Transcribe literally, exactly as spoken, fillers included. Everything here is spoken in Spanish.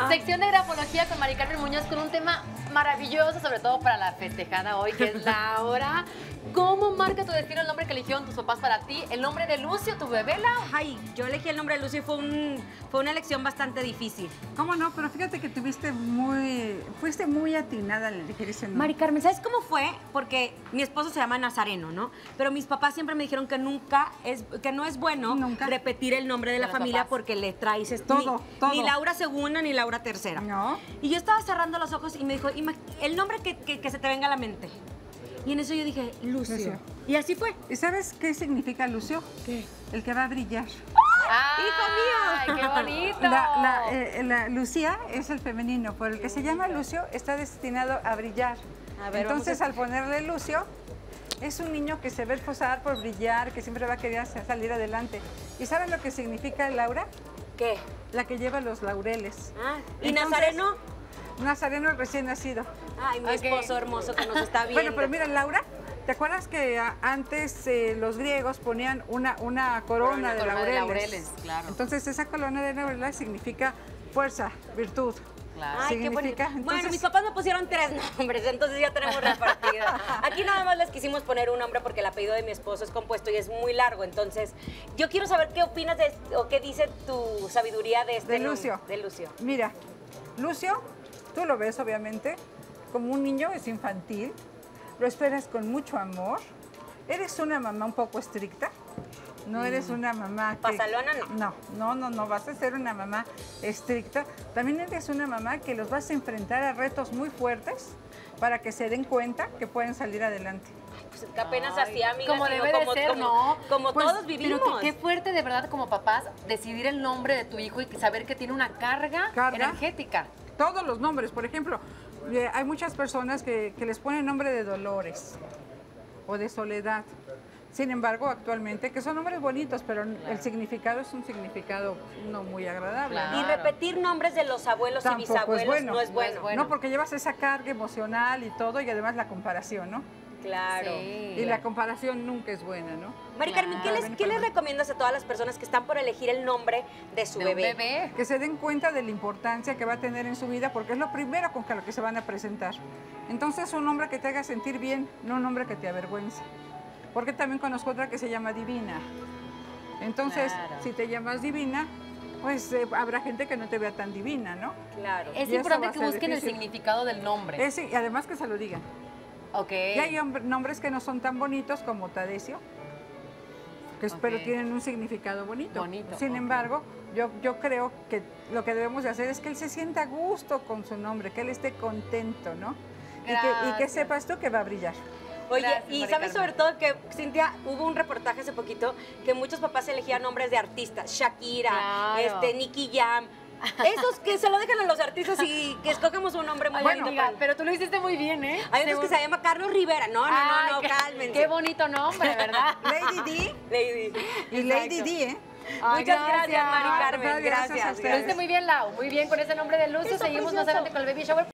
Sección de grafología con Mari Carmen Muñoz con un tema maravilloso, sobre todo para la festejada hoy, que es Laura. ¿Cómo marca tu destino el nombre que eligieron tus papás para ti? ¿El nombre de Lucio, tu bebé, Lau? Ay, yo elegí el nombre de Lucio y fue, un, fue una elección bastante difícil. ¿Cómo no? Pero fíjate que tuviste muy, fuiste muy atinada al elegir ese nombre. Mari Carmen, ¿sabes cómo fue? Porque mi esposo se llama Nazareno, ¿no? Pero mis papás siempre me dijeron que nunca es, que no es bueno ¿Nunca? repetir el nombre de la los familia papás. porque le traes esto. Todo, ni, todo. Ni Laura segunda ni Laura tercera. No. Y yo estaba cerrando los ojos y me dijo, "Ima- el nombre que, que, que se te venga a la mente". Y en eso yo dije, Lucio. Lucio. Y así fue. ¿Y sabes qué significa Lucio? ¿Qué? El que va a brillar. ¡Ay, ¡Hijo mío! qué bonito! La, la, eh, la Lucía es el femenino, pero el que se llama Lucio está destinado a brillar. A ver, Entonces, vamos a- al ponerle Lucio, es un niño que se va a esforzar por brillar, que siempre va a querer salir adelante. ¿Y saben lo que significa Laura? ¿Qué? La que lleva los laureles. Ah, ¿y Entonces, Nazareno? Nazareno recién nacido. Ay, mi Ok. esposo hermoso que nos está viendo. Bueno, pero mira, Laura, ¿te acuerdas que a- antes eh, los griegos ponían una, una corona, Corona, de, corona de laureles. laureles, claro. Entonces, esa corona de laureles significa fuerza, virtud. Claro. Ay, qué bonito. significa, Bueno, entonces- mis papás me pusieron tres nombres, entonces ya tenemos repartida. Aquí nada más les quisimos poner un nombre porque el apellido de mi esposo es compuesto y es muy largo. Entonces, yo quiero saber qué opinas de, o qué dice tu sabiduría de este De nombre. Lucio. De Lucio. Mira, Lucio, tú lo ves obviamente como un niño, es infantil, lo esperas con mucho amor, eres una mamá un poco estricta, no eres una mamá que... ¿Pasalona no? No, no, no, no, vas a ser una mamá estricta, también eres una mamá que los vas a enfrentar a retos muy fuertes para que se den cuenta que pueden salir adelante. Pues que apenas Ay, así, amiga. como sino debe de como, ser, como- ¿no? Como Pues, todos vivimos. Pero que- qué fuerte de verdad como papás decidir el nombre de tu hijo y saber que tiene una carga, Carga. energética. Todos los nombres, por ejemplo, eh, hay muchas personas que, que les ponen nombre de Dolores o de Soledad. Sin embargo, actualmente, que son nombres bonitos, pero el significado es un significado no muy agradable. Claro. Y repetir nombres de los abuelos Tampoco y es bisabuelos bueno. no es bueno. bueno. No, porque llevas esa carga emocional y todo, y además la comparación, ¿no? Claro. Sí. Y la comparación nunca es buena, ¿no? Mari Carmen, ¿qué, Claro. les, ¿qué les recomiendas a todas las personas que están por elegir el nombre de su De un bebé? bebé. Que se den cuenta de la importancia que va a tener en su vida, porque es lo primero con que lo que se van a presentar. Entonces, un nombre que te haga sentir bien, no un nombre que te avergüence. Porque también conozco otra que se llama Divina. Entonces, Claro. si te llamas Divina, pues eh, habrá gente que no te vea tan divina, ¿no? Claro. Es Y eso importante va a que ser busquen el difícil. significado del nombre. Es, y además que se lo digan. Ok. Y hay hombre- nombres que no son tan bonitos como Tadesio, que es- pero Ok. tienen un significado bonito. Bonito, Sin ok. embargo, yo, yo creo que lo que debemos de hacer es que él se sienta a gusto con su nombre, que él esté contento, ¿no? Y que, y que Gracias. sepas tú que va a brillar. Oye, Gracias, y Mari sabes Carmen. sobre todo que, Cintia, hubo un reportaje hace poquito que muchos papás elegían nombres de artistas, Shakira, Claro. este, Nicky Jam. Esos que se lo dejan a los artistas y que escogemos un nombre muy Bueno, bonito. amiga, pero tú lo hiciste muy bien, ¿eh? Hay otros que se llama Carlos Rivera. No, no, Ay, no, no, qué- cálmense. Qué bonito nombre, ¿verdad? Lady D Lady. y Lady D, ¿eh? Ay, Muchas gracias, Mari No, Carmen. gracias a Gracias. ustedes. Lo hiciste muy bien, Lau. Muy bien con ese nombre de Lucio. Está Seguimos más precioso. adelante con el Baby Shower.